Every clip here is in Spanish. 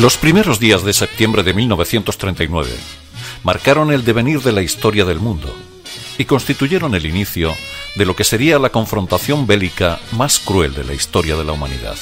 Los primeros días de septiembre de 1939 marcaron el devenir de la historia del mundo y constituyeron el inicio de lo que sería la confrontación bélica más cruel de la historia de la humanidad.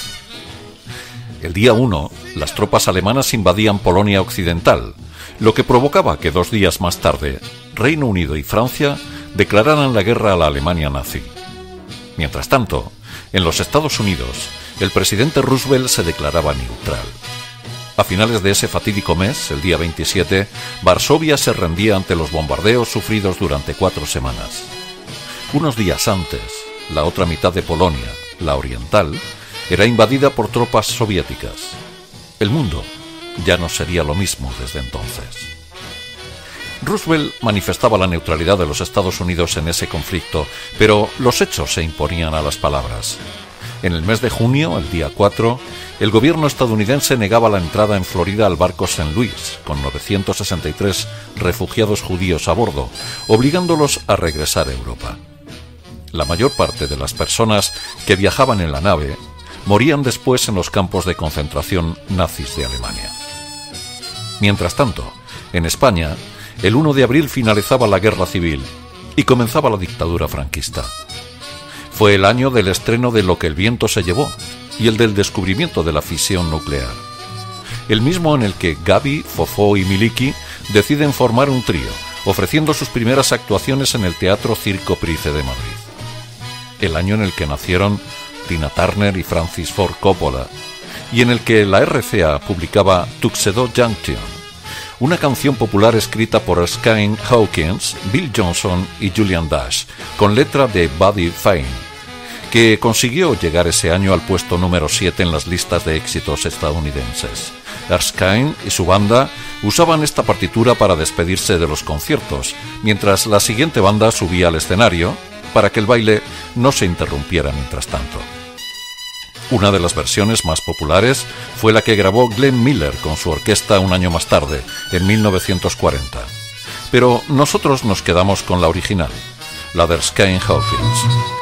El día 1, las tropas alemanas invadían Polonia Occidental, lo que provocaba que 2 días más tarde Reino Unido y Francia declararan la guerra a la Alemania nazi. Mientras tanto, en los Estados Unidos, el presidente Roosevelt se declaraba neutral. A finales de ese fatídico mes, el día 27, Varsovia se rendía ante los bombardeos sufridos durante 4 semanas. Unos días antes, la otra mitad de Polonia, la oriental, era invadida por tropas soviéticas. El mundo ya no sería lo mismo desde entonces. Roosevelt manifestaba la neutralidad de los Estados Unidos en ese conflicto, pero los hechos se imponían a las palabras. En el mes de junio, el día 4, el gobierno estadounidense negaba la entrada en Florida al barco St. Louis, con 963 refugiados judíos a bordo, obligándolos a regresar a Europa. La mayor parte de las personas que viajaban en la nave morían después en los campos de concentración nazis de Alemania. Mientras tanto, en España, el 1 de abril finalizaba la guerra civil y comenzaba la dictadura franquista. Fue el año del estreno de Lo que el viento se llevó y el del descubrimiento de la fisión nuclear. El mismo en el que Gaby, Fofó y Miliki deciden formar un trío, ofreciendo sus primeras actuaciones en el Teatro Circo Price de Madrid. El año en el que nacieron Tina Turner y Francis Ford Coppola, y en el que la RCA publicaba Tuxedo Junction, una canción popular escrita por Erskine Hawkins, Bill Johnson y Julian Dash, con letra de Buddy Fine, que consiguió llegar ese año al puesto número 7 en las listas de éxitos estadounidenses. Erskine y su banda usaban esta partitura para despedirse de los conciertos, mientras la siguiente banda subía al escenario para que el baile no se interrumpiera mientras tanto. Una de las versiones más populares fue la que grabó Glenn Miller con su orquesta un año más tarde, en 1940. Pero nosotros nos quedamos con la original, la de Erskine Hawkins.